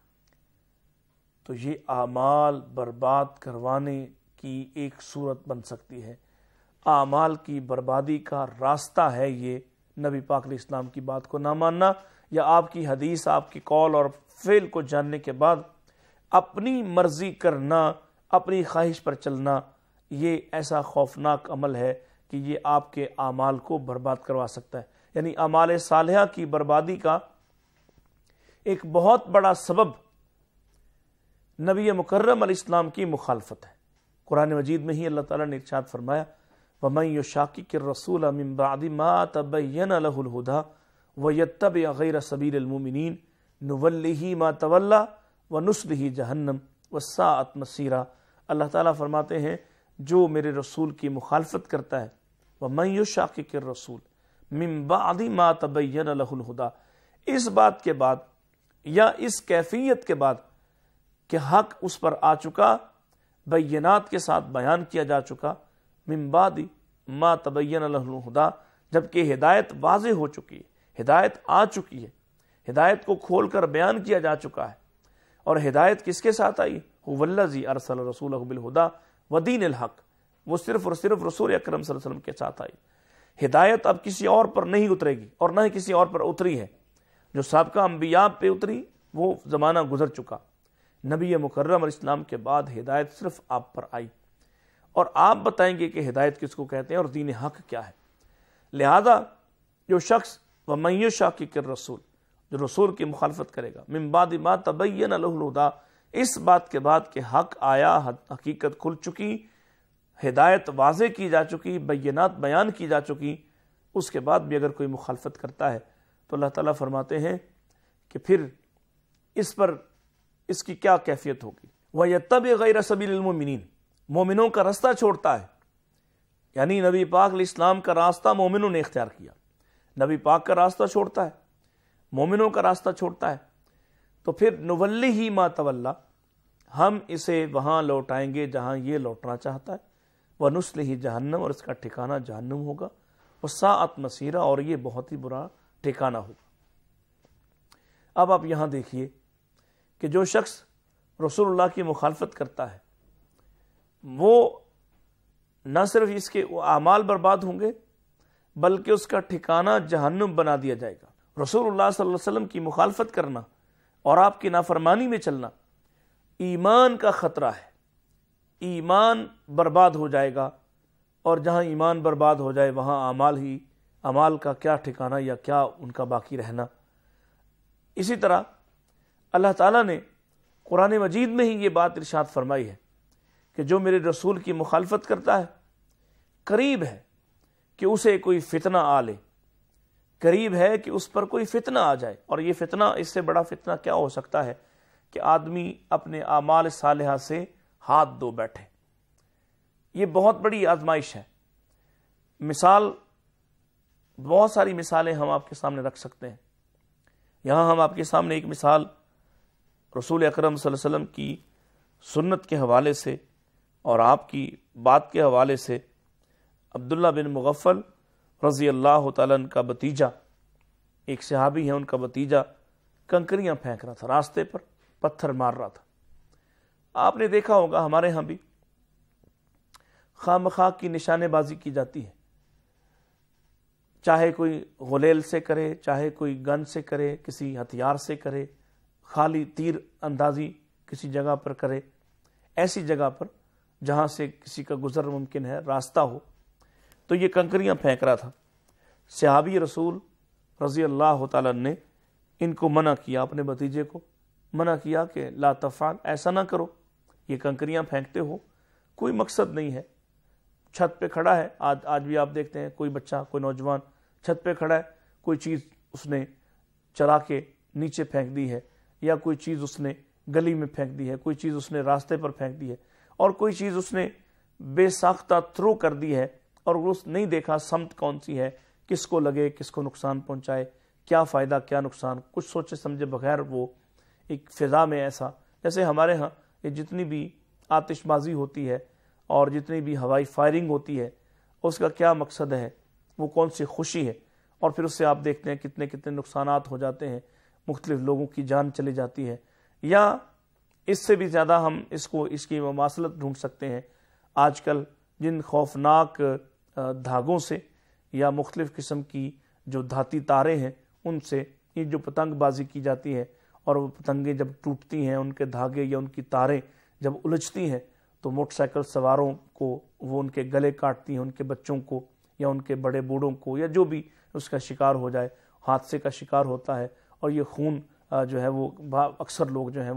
تو یہ اعمال برباد کروانے کی ایک صورت بن سکتی ہے۔ اعمال کی بربادی کا راستہ ہے یہ نبی پاک علیہ السلام کی بات کو نہ ماننا، یا آپ کی حدیث، آپ کی قول اور فعل کو جاننے کے بعد اپنی مرضی کرنا، اپنی خواہش پر چلنا، یہ ایسا خوفناک عمل ہے کہ یہ آپ کے اعمال کو برباد کروا سکتا ہے۔ یعنی اعمال صالحہ کی بربادی کا ایک بہت بڑا سبب نبی مکرم علیہ السلام کی مخالفت ہے۔ قرآن مجید میں ہی اللہ تعالیٰ نے ارشاد فرمایا وَمَن يُشَاقِقِ الرَّسُولَ مِن بَعْدِ مَا تَبَيَّنَ لَهُ الْهُدَىٰ وَيَتَّبِعْ غَيْرَ سَبِيلِ الْمُؤْمِنِينَ نُوَلِّهِ مَا تَوَلَّىٰ وَنُصْلِهِ جَهَنَّمَ وَسَاءَتْ مَصِيرًا۔ اللہ تعالیٰ فرماتے ہیں جو میرے رسول کی مخالفت کرتا ہے وَمَن يُشَاقِقِ الرَّسُولَ مِن بَعْدِ مَا تَبَيَّنَ لَهُ الْهُدَىٰ، اس بات کے بعد یا اس کیفیت کے بعد کہ حق اس پر آ چکا، بینات کے ساتھ بیان کیا جا چکا، من بعد ما تبین لہ الہدیٰ، جبکہ ہدایت واضح ہو چکی ہے، ہدایت آ چکی ہے، ہدایت کو کھول کر بیان کیا جا چکا ہے۔ اور ہدایت کس کے ساتھ آئی؟ هو الذی ارسل رسولہ بالہدیٰ ودین الحق، وہ صرف اور صرف رسول اکرم صلی اللہ علیہ وسلم کے ساتھ آئی۔ ہدایت اب کسی اور پر نہیں اترے گی اور نہ ہی کسی اور پر اتری ہے۔ جو سابقہ انبیاء پہ اتری وہ زمانہ گزر چکا، نبی مکرم علیہ السلام کے بعد ہدایت صرف آپ پر آئی، اور آپ بتائیں گے کہ ہدایت کس کو کہتے ہیں اور دین حق کیا ہے۔ لہذا جو شخص وَمَن يُشَاقِقِ الرَّسُولَ، جو رسول کی مخالفت کرے گا، من بعد ما تبین لہ الہدیٰ، اس بات کے بعد کہ حق آیا، حقیقت کھل چکی، ہدایت واضح کی جا چکی، بینات بیان کی جا چکی، اس کے بعد بھی اگر کوئی مخالفت کرتا ہے تو اللہ تعالیٰ فرماتے ہیں کہ پھر اس پر اس کی کیا کیفیت ہوگی۔ وَيَتَّبِعْ غَيْرَ سَبِيلِ الْمُؤْمِنِينَ، مومنوں کا راستہ چھوڑتا ہے، یعنی نبی پاک علیہ السلام کا راستہ مومنوں نے اختیار کیا، نبی پاک کا راستہ چھوڑتا ہے، مومنوں کا راستہ چھوڑتا ہے، تو پھر نُوَلِّهِ مَا تَوَلَّىٰ، ہم اسے وہاں لوٹائیں گے جہاں یہ لوٹنا چاہتا ہے، وَنُصْلِهِ جہنم، اور اس کا ٹھکانہ جہنم ہوگا، وَسَاءَتْ مَصِيرًا، اور یہ بہت ہی برا ٹھکانہ ہوگا۔ اب آپ یہاں دیکھیے کہ جو شخص رسول اللہ کی مخالفت کرتا ہے وہ نہ صرف اس کے اعمال برباد ہوں گے بلکہ اس کا ٹھکانہ جہنم بنا دیا جائے گا۔ رسول اللہ صلی اللہ علیہ وسلم کی مخالفت کرنا اور آپ کی نافرمانی میں چلنا ایمان کا خطرہ ہے، ایمان برباد ہو جائے گا، اور جہاں ایمان برباد ہو جائے وہاں اعمال کا کیا ٹھکانہ یا کیا ان کا باقی رہنا۔ اسی طرح اللہ تعالیٰ نے قرآن مجید میں ہی یہ بات ارشاد فرمائی ہے کہ جو میرے رسول کی مخالفت کرتا ہے قریب ہے کہ اسے کوئی فتنہ آ لے، قریب ہے کہ اس پر کوئی فتنہ آ جائے۔ اور یہ فتنہ، اس سے بڑا فتنہ کیا ہو سکتا ہے کہ آدمی اپنے اعمال صالحہ سے ہاتھ دھو بیٹھے۔ یہ بہت بڑی آزمائش ہے۔ مثال، بہت ساری مثالیں ہم آپ کے سامنے رکھ سکتے ہیں۔ یہاں ہم آپ کے سامنے ایک مثال رسول اکرم صلی اللہ علیہ وسلم کی سنت کے حوالے سے اور آپ کی بات کے حوالے سے، عبداللہ بن مغفل رضی اللہ تعالیٰ عنہ کا بھتیجا، ایک صحابی ہیں، ان کا بھتیجا کنکریاں پھینک رہا تھا، راستے پر پتھر مار رہا تھا۔ آپ نے دیکھا ہوگا ہمارے ہاں بھی خواہ مخواہ کی نشانے بازی کی جاتی ہے، چاہے کوئی غلیل سے کرے، چاہے کوئی گن سے کرے، کسی ہتھیار سے کرے، خالی تیر اندازی کسی جگہ پر کرے، ایسی جگہ پر جہاں سے کسی کا گزر ممکن ہے، راستہ ہو، تو یہ کنکریاں پھینک رہا تھا۔ صحابی رسول رضی اللہ تعالیٰ نے ان کو منع کیا، اپنے بھتیجے کو منع کیا کہ لا تفعل، ایسا نہ کرو، یہ کنکریاں پھینکتے ہو، کوئی مقصد نہیں ہے۔ چھت پہ کھڑا ہے، آج بھی آپ دیکھتے ہیں کوئی بچہ، کوئی نوجوان چھت پہ کھڑا ہے، کوئی چیز اس نے چرا کے نیچے پھینک دی ہے، یا کوئی چیز اس نے گلی میں پھینک دی ہے، کوئی چیز اس نے راستے پر پھینک دی ہے، اور کوئی چیز اس نے بے ساختہ تھرو کر دی ہے، اور اس نہیں دیکھا سمت کون سی ہے، کس کو لگے، کس کو نقصان پہنچائے، کیا فائدہ کیا نقصان، کچھ سوچے سمجھے بغیر وہ ایک فضا میں ایسا، جیسے ہمارے ہاں یہ جتنی بھی آتش بازی ہوتی ہے اور جتنی بھی ہوائی فائرنگ ہوتی ہے، اس کا کیا مقصد ہے، وہ کون سی خوشی ہے، اور پھر اس سے آپ دیکھتے ہیں کتنے کتنے نقصانات ہو جاتے ہیں، مختلف لوگوں کی جان چلی جاتی ہے۔ یا اس سے بھی زیادہ ہم اس کی مماثلت ڈھونڈ سکتے ہیں آج کل جن خوفناک دھاگوں سے یا مختلف قسم کی جو دھاتی تاریں ہیں ان سے یہ جو پتنگ بازی کی جاتی ہے، اور وہ پتنگیں جب ٹوٹتی ہیں، ان کے دھاگے یا ان کی تاریں جب الجھتی ہیں تو موٹر سائیکل سواروں کو وہ ان کے گلے کاٹتی ہیں، ان کے بچوں کو یا ان کے بڑے بوڑھوں کو، یا جو بھی اس کا شکار ہو جائے، حادثے کا شکار ہوتا ہے، اور یہ خون جو ہے وہ اکثر لوگ جو ہیں وہ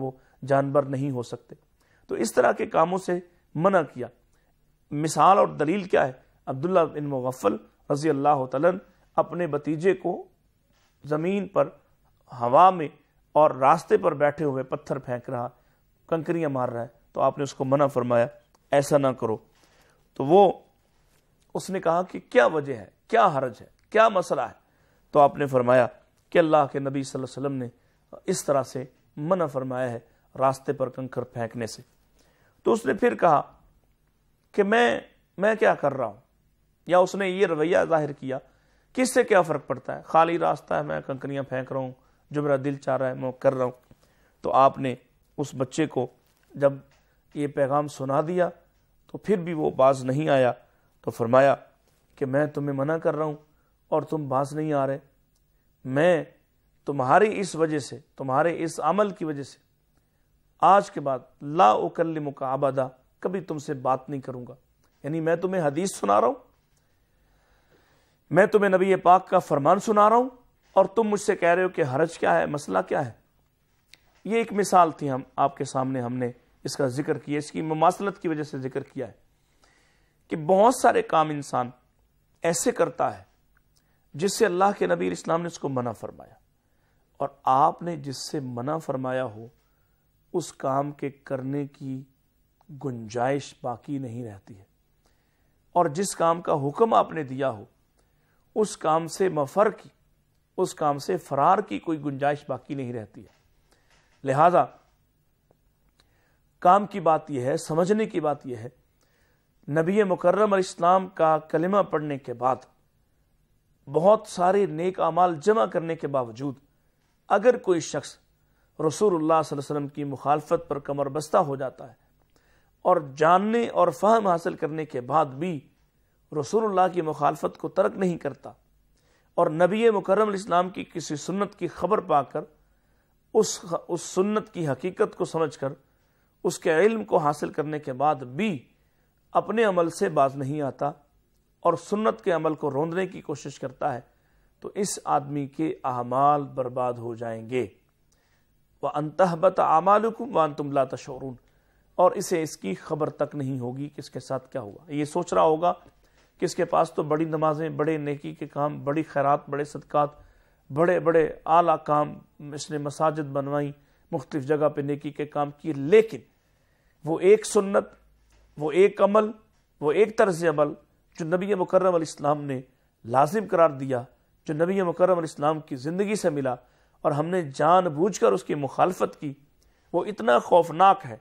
جانور نہیں ہو سکتے۔ تو اس طرح کے کاموں سے منع کیا۔ مثال اور دلیل کیا ہے؟ عبداللہ بن مغفل رضی اللہ تعالیٰ اپنے بھتیجے کو زمین پر، ہوا میں اور راستے پر بیٹھے ہوئے پتھر پھینک رہا، کنکریاں مار رہا ہے، تو آپ نے اس کو منع فرمایا ایسا نہ کرو۔ تو اس نے کہا کہ کیا وجہ ہے، کیا حرج ہے، کیا مسئلہ ہے؟ تو آپ نے فرمایا کہ اللہ کے نبی صلی اللہ علیہ وسلم نے اس طرح سے منع فرمایا ہے راستے پر کنکر پھینکنے سے۔ تو اس نے پھر کہا کہ میں کیا کر رہا ہوں، یا اس نے یہ رویہ ظاہر کیا کہ اس سے کیا فرق پڑتا ہے، خالی راستہ ہے، میں کنکریاں پھینک رہا ہوں، جو میرا دل چاہ رہا ہے میں کر رہا ہوں۔ تو آپ نے اس بچے کو جب یہ پیغام سنا دیا تو پھر بھی وہ باز نہیں آیا، تو فرمایا کہ میں تمہیں منع کر رہا ہوں اور تم باز نہیں آ رہے، میں تمہاری اس وجہ سے، تمہارے اس عمل کی وجہ سے آج کے بعد لا اکلمک ابدا، کبھی تم سے بات نہیں کروں گا۔ یعنی میں تمہیں حدیث سنا رہا ہوں، میں تمہیں نبی پاک کا فرمان سنا رہا ہوں، اور تم مجھ سے کہہ رہے ہو کہ حرج کیا ہے، مسئلہ کیا ہے۔ یہ ایک مثال تھی، ہم آپ کے سامنے ہم نے اس کا ذکر کیا، اس کی مماثلت کی وجہ سے ذکر کیا ہے کہ بہت سارے کام انسان ایسے کرتا ہے جس سے اللہ کے نبی اسلام نے اس کو منع فرمایا، اور آپ نے جس سے منع فرمایا ہو اس کام کے کرنے کی گنجائش باقی نہیں رہتی ہے، اور جس کام کا حکم آپ نے دیا ہو اس کام سے مفر کی، اس کام سے فرار کی کوئی گنجائش باقی نہیں رہتی ہے۔ لہذا کام کی بات یہ ہے، سمجھنے کی بات یہ ہے، نبی مکرم علیہ السلام کا کلمہ پڑھنے کے بعد بہت سارے نیک اعمال جمع کرنے کے باوجود اگر کوئی شخص رسول اللہ صلی اللہ علیہ وسلم کی مخالفت پر کمر بستہ ہو جاتا ہے اور جاننے اور فہم حاصل کرنے کے بعد بھی رسول اللہ کی مخالفت کو ترک نہیں کرتا، اور نبی مکرم علیہ السلام کی کسی سنت کی خبر پا کر اس سنت کی حقیقت کو سمجھ کر اس کے علم کو حاصل کرنے کے بعد بھی اپنے عمل سے باز نہیں آتا اور سنت کے عمل کو روندنے کی کوشش کرتا ہے، تو اس آدمی کے اعمال برباد ہو جائیں گے۔ وَأَن تَحْبَطَ أَعْمَالُكُمْ وَأَنْتُمْ لَا تَشْعُرُونَ، اور اسے اس کی خبر تک نہیں ہوگی کہ اس کے ساتھ کیا ہوا۔ یہ سوچ رہا ہوگا کہ اس کے پاس تو بڑی نمازیں، بڑے نیکی کے کام، بڑی خیرات، بڑے صدقات، بڑے بڑے اعلیٰ کام، اس نے مساجد بنوائی، مختلف جگہ پہ نیکی کے کام کیے، لیکن وہ ایک سنت، وہ ایک عمل، وہ ایک طرز عمل جو نبی مکرم علیہ السلام نے لازم قرار دیا، جو نبی مکرم علیہ السلام کی زندگی سے ملا، اور ہم نے جان بوجھ کر اس کی مخالفت کی، وہ اتنا خوفناک ہے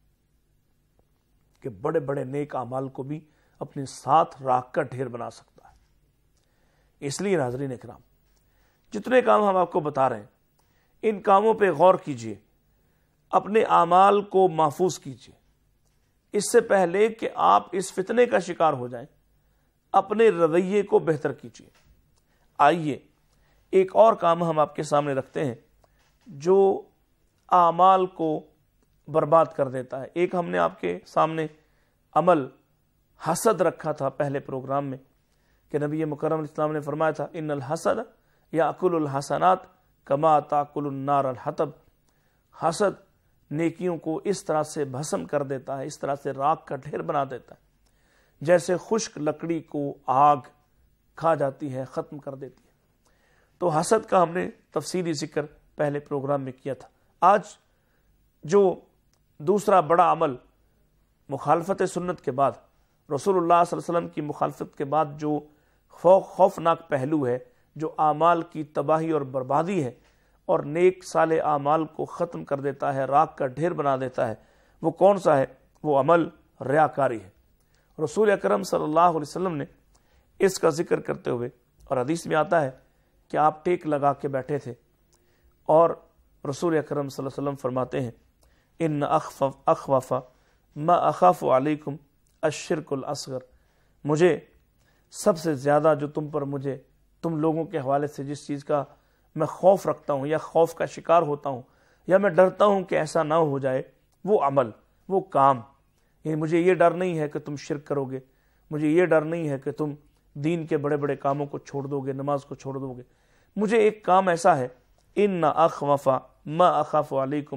کہ بڑے بڑے نیک اعمال کو بھی اپنے ساتھ راکھ کا ڈھیر بنا سکتا ہے۔ اس لیے ناظرین اکرام، جتنے کام ہم آپ کو بتا رہے ہیں ان کاموں پہ غور کیجئے، اپنے اعمال کو محفوظ کیجئے، اس سے پہلے کہ آپ اس فتنے کا شکار ہو جائیں اپنے رویے کو بہتر کیجئے۔ آئیے ایک اور کام ہم آپ کے سامنے رکھتے ہیں جو اعمال کو برباد کر دیتا ہے۔ ایک ہم نے آپ کے سامنے عمل حسد رکھا تھا پہلے پروگرام میں، کہ نبی مکرم علیہ السلام نے فرمایا تھا ان الحسد یاکل الحسنات کما تاکل النار الحطب، حسد نیکیوں کو اس طرح سے بھسم کر دیتا ہے، اس طرح سے راکھ کا ڈھیر بنا دیتا ہے جیسے خشک لکڑی کو آگ کھا جاتی ہے، ختم کر دیتی ہے۔ تو حسد کا ہم نے تفصیلی ذکر پہلے پروگرام میں کیا تھا۔ آج جو دوسرا بڑا عمل مخالفت سنت کے بعد، رسول اللہ صلی اللہ علیہ وسلم کی مخالفت کے بعد جو خوفناک پہلو ہے، جو اعمال کی تباہی اور بربادی ہے اور نیک صالح اعمال کو ختم کر دیتا ہے، راکھ کا ڈھیر بنا دیتا ہے، وہ کون سا ہے؟ وہ عمل ریاکاری ہے۔ رسول اکرم صلی اللہ علیہ وسلم نے اس کا ذکر کرتے ہوئے، اور حدیث میں آتا ہے کہ آپ ٹیک لگا کے بیٹھے تھے اور رسول اکرم صلی اللہ علیہ وسلم فرماتے ہیں ان اخوف ما اخاف علیکم الشرک الاصغر، مجھے سب سے زیادہ جو تم لوگوں کے حوالے سے جس چیز کا میں خوف رکھتا ہوں یا خوف کا شکار ہوتا ہوں یا میں ڈرتا ہوں کہ ایسا نہ ہو جائے، وہ عمل، وہ کام، یعنی مجھے یہ ڈر نہیں ہے کہ تم شرک کرو گے، مجھے یہ ڈر نہیں ہے کہ تم دین کے بڑے بڑے کاموں کو چھوڑ دو گے، نماز کو چھوڑ دو گے، مجھے ایک کام ایسا ہے ان اخوف ما اخاف علیکم،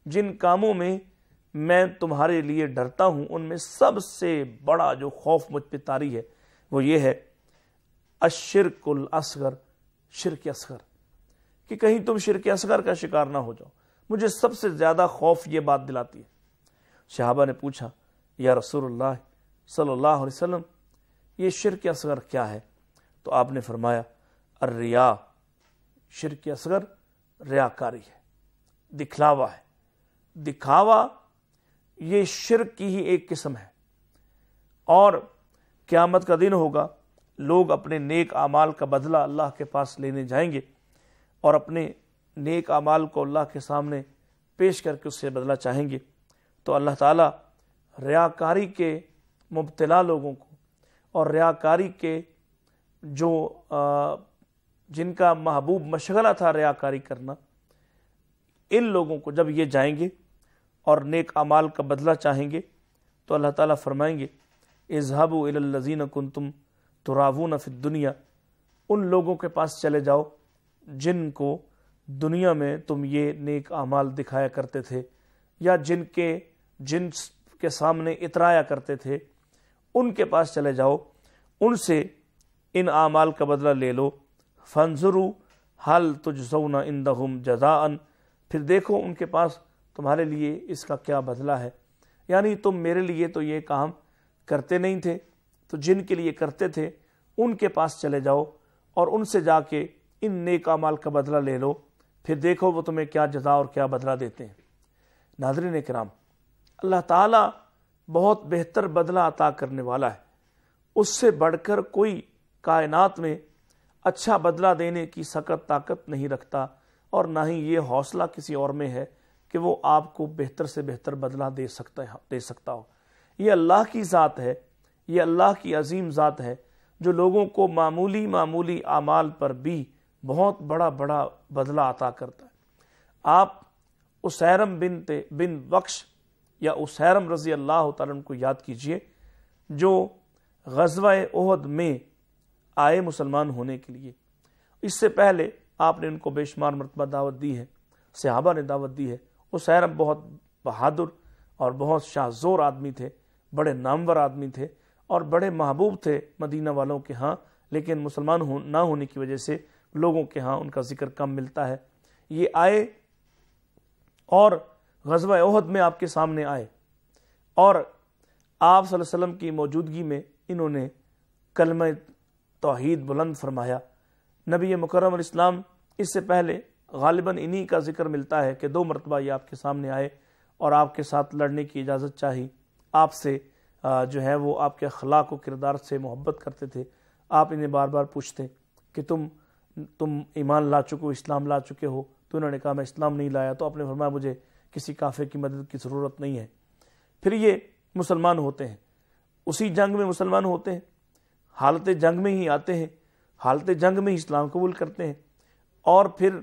جن کاموں میں میں تمہارے لیے ڈرتا ہوں ان میں سب سے بڑا جو خوف مجھ پہ طاری ہے وہ یہ ہے الشرک الاصغر، شرک اصغر، کہ کہیں تم شرک اصغر کا شکار نہ ہو جاؤ، مجھے سب سے زیادہ خوف یہ بات دلاتی ہے۔ صحابہ نے پوچھا یا رسول اللہ صلی اللہ علیہ وسلم یہ شرک اصغر کیا ہے؟ تو آپ نے فرمایا الریا، شرک اصغر ریاکاری ہے، دکھلاوا ہے۔ دکھاوا یہ شرک کی ہی ایک قسم ہے، اور قیامت کا دن ہوگا، لوگ اپنے نیک اعمال کا بدلہ اللہ کے پاس لینے جائیں گے اور اپنے نیک اعمال کو اللہ کے سامنے پیش کر کے اس سے بدلہ چاہیں گے، تو اللہ تعالیٰ ریاکاری کے مبتلا لوگوں کو اور ریاکاری کے جو جن کا محبوب مشغلہ تھا ریاکاری کرنا، ان لوگوں کو جب یہ جائیں گے اور نیک اعمال کا بدلہ چاہیں گے تو اللہ تعالیٰ فرمائیں گے اذهبوا الى الذين كنتم تراؤون فی الدنیا، ان لوگوں کے پاس چلے جاؤ جن کو دنیا میں تم یہ نیک اعمال دکھایا کرتے تھے یا جن کے سامنے اترایا کرتے تھے، ان کے پاس چلے جاؤ، ان سے ان اعمال کا بدلہ لے لو۔ فانظروا هل تجزون عندهم جزاء، پھر دیکھو ان کے پاس تمہارے لیے اس کا کیا بدلہ ہے، یعنی تم میرے لیے تو یہ کام کرتے نہیں تھے، تو جن کے لیے کرتے تھے ان کے پاس چلے جاؤ اور ان سے جا کے ان نیک اعمال کا بدلہ لے لو، پھر دیکھو وہ تمہیں کیا جزا اور کیا بدلہ دیتے ہیں۔ ناظرین کرام، اللہ تعالیٰ بہت بہتر بدلہ عطا کرنے والا ہے، اس سے بڑھ کر کوئی کائنات میں اچھا بدلہ دینے کی سخت طاقت نہیں رکھتا، اور نہ ہی یہ حوصلہ کسی اور میں ہے کہ وہ آپ کو بہتر سے بہتر بدلہ دے سکتا ہو۔ یہ اللہ کی ذات ہے، یہ اللہ کی عظیم ذات ہے جو لوگوں کو معمولی اعمال پر بھی بہت بڑا بدلہ عطا کرتا ہے۔ آپ اسیرم بن بخش یا اسیرم رضی اللہ تعالیٰ عنہ کو یاد کیجئے، جو غزوہ احد میں آئے مسلمان ہونے کے لیے۔ اس سے پہلے آپ نے ان کو بے شمار مرتبہ دعوت دی ہے، صحابہ نے دعوت دی ہے۔ اسیرم بہت بہادر اور بہت شاہ زور آدمی تھے، بڑے نامور آدمی تھے اور بڑے محبوب تھے مدینہ والوں کے ہاں، لیکن مسلمان نہ ہونے کی وجہ سے لوگوں کے ہاں ان کا ذکر کم ملتا ہے۔ یہ آئے اور غزوہ احد میں آپ کے سامنے آئے، اور آپ صلی اللہ علیہ وسلم کی موجودگی میں انہوں نے کلمہ توحید بلند فرمایا۔ نبی مکرم علیہ السلام اس سے پہلے غالباً انہی کا ذکر ملتا ہے کہ 2 مرتبہ یہ آپ کے سامنے آئے اور آپ کے ساتھ لڑنے کی اجازت چاہی، آپ سے جو ہے وہ آپ کے اخلاق و کردار سے محبت کرتے تھے۔ آپ انہیں بار بار پوچھتے کہ تم ایمان لا چکے ہو، اسلام لا چکے ہو؟ تو انہوں نے کہا میں اسلام نہیں لایا۔ تو آپ نے فرمایا مجھے کسی کافر کی مدد کی ضرورت نہیں ہے۔ پھر یہ مسلمان ہوتے ہیں، اسی جنگ میں مسلمان ہوتے ہیں، حالت جنگ میں ہی آتے ہیں، حالت جنگ میں ہی اسلام قبول کرتے ہیں، اور پھر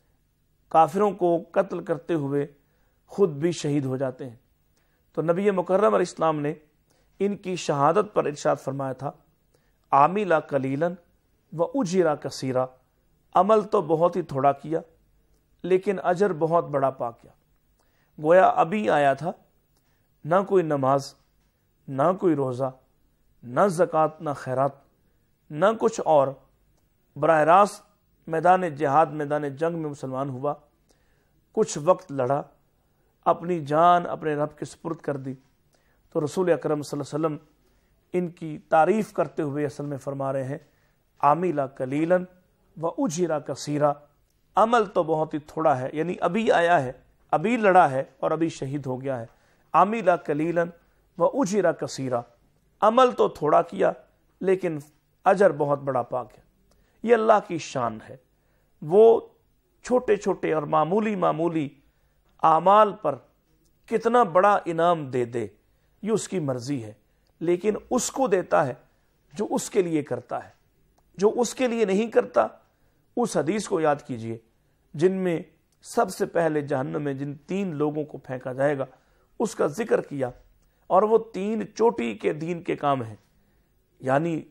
کافروں کو قتل کرتے ہوئے خود بھی شہید ہو جاتے ہیں۔ تو نبی مکرم علیہ السلام نے ان کی شہادت پر ارشاد فرمایا تھا عاملہ قلیلاً و اجرا کثیرا، عمل تو بہت ہی تھوڑا کیا لیکن اجر بہت بڑا پا گیا۔ گویا ابھی آیا تھا، نہ کوئی نماز، نہ کوئی روزہ، نہ زکوٰۃ، نہ خیرات، نہ کچھ اور، براہ راست میدان جہاد، میدان جنگ میں مسلمان ہوا، کچھ وقت لڑا، اپنی جان اپنے رب کے سپرد کر دی۔ تو رسول اکرم صلی اللہ علیہ وسلم ان کی تعریف کرتے ہوئے اصل میں فرما رہے ہیں عاملہ قلیلاً و اجرا کثیرا، عمل تو بہت ہی تھوڑا ہے، یعنی ابھی آیا ہے، ابھی لڑا ہے اور ابھی شہید ہو گیا ہے۔ عاملہ قلیلاً و اجرا کثیرا، عمل تو تھوڑا کیا لیکن اجر بہت بڑا پا گیا۔ یہ اللہ کی شان ہے، وہ چھوٹے چھوٹے اور معمولی اعمال پر کتنا بڑا انعام دے دے یہ اس کی مرضی ہے، لیکن اس کو دیتا ہے جو اس کے لیے کرتا ہے۔ جو اس کے لیے نہیں کرتا، اس حدیث کو یاد کیجئے جن میں سب سے پہلے جہنم میں جن 3 لوگوں کو پھینکا جائے گا اس کا ذکر کیا، اور وہ 3 چوٹی کے دین کے کام ہیں، یعنی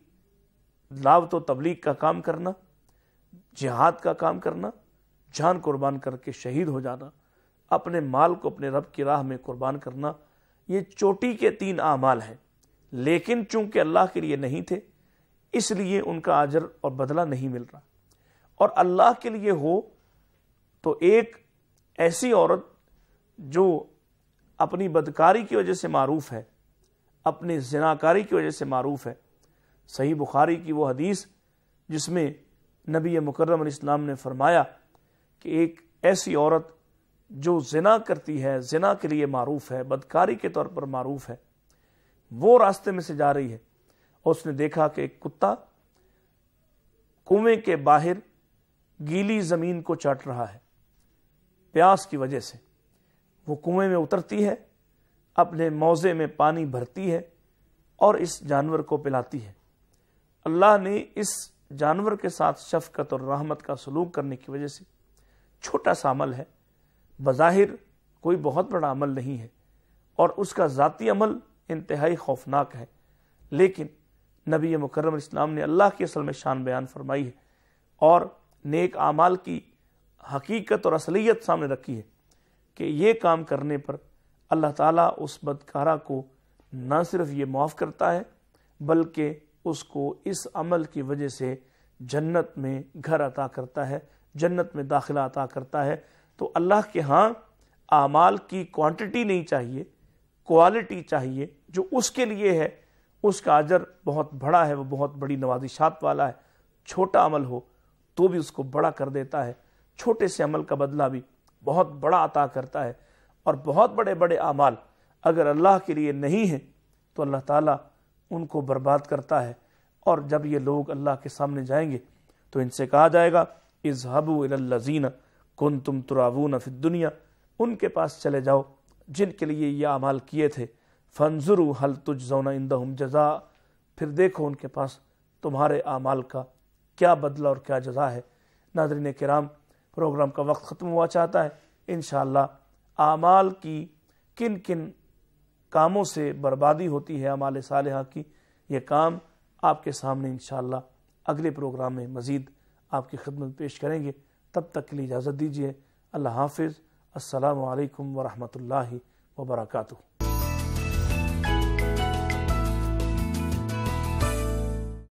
دعوت و تبلیغ کا کام کرنا، جہاد کا کام کرنا، جان قربان کر کے شہید ہو جانا، اپنے مال کو اپنے رب کی راہ میں قربان کرنا، یہ چوٹی کے 3 اعمال ہیں، لیکن چونکہ اللہ کے لیے نہیں تھے اس لیے ان کا اجر اور بدلہ نہیں مل رہا۔ اور اللہ کے لیے ہو تو ایک ایسی عورت جو اپنی بدکاری کی وجہ سے معروف ہے، اپنی زناکاری کی وجہ سے معروف ہے، صحیح بخاری کی وہ حدیث جس میں نبی مکرم علیہ السلام نے فرمایا کہ ایک ایسی عورت جو زنا کرتی ہے، زنا کے لیے معروف ہے، بدکاری کے طور پر معروف ہے، وہ راستے میں سے جا رہی ہے اور اس نے دیکھا کہ ایک کتا کنویں کے باہر گیلی زمین کو چاٹ رہا ہے پیاس کی وجہ سے۔ وہ کنویں میں اترتی ہے، اپنے موزے میں پانی بھرتی ہے اور اس جانور کو پلاتی ہے۔ اللہ نے اس جانور کے ساتھ شفقت اور رحمت کا سلوک کرنے کی وجہ سے، چھوٹا سا عمل ہے، بظاہر کوئی بہت بڑا عمل نہیں ہے اور اس کا ذاتی عمل انتہائی خوفناک ہے، لیکن نبی مکرم علیہ السلام نے اللہ کی اصل میں شان بیان فرمائی ہے اور نیک اعمال کی حقیقت اور اصلیت سامنے رکھی ہے کہ یہ کام کرنے پر اللہ تعالیٰ اس بدکارہ کو نہ صرف یہ معاف کرتا ہے بلکہ اس کو اس عمل کی وجہ سے جنت میں گھر عطا کرتا ہے، جنت میں داخلہ عطا کرتا ہے۔ تو اللہ کے ہاں اعمال کی کوانٹٹی نہیں چاہیے، کوالٹی چاہیے، جو اس کے لیے ہے اس کا اجر بہت بڑا ہے، وہ بہت بڑی نوازشات والا ہے۔ چھوٹا عمل ہو تو بھی اس کو بڑا کر دیتا ہے، چھوٹے سے عمل کا بدلہ بھی بہت بڑا عطا کرتا ہے، اور بہت بڑے بڑے اعمال اگر اللہ کے لیے نہیں ہیں تو اللہ تعالیٰ ان کو برباد کرتا ہے۔ اور جب یہ لوگ اللہ کے سامنے جائیں گے تو ان سے کہا جائے گا اذهبوا الى الذین کنتم تراؤون فی الدنیا، ان کے پاس چلے جاؤ جن کے لیے یہ اعمال کیے تھے، فانظروا هل تجزون عندهم جزاء، پھر دیکھو ان کے پاس تمہارے اعمال کا کیا بدلہ اور کیا جزا ہے۔ ناظرین کرام، پروگرام کا وقت ختم ہوا چاہتا ہے، انشاءاللہ اعمال کی کن کن کاموں سے بربادی ہوتی ہے اعمال صالحہ کی، یہ کام آپ کے سامنے انشاءاللہ اگلے پروگرام میں مزید آپ کی خدمت پیش کریں گے۔ تب تک کے لیے اجازت دیجیے، اللہ حافظ، السلام علیکم ورحمۃ اللہ وبرکاتہ۔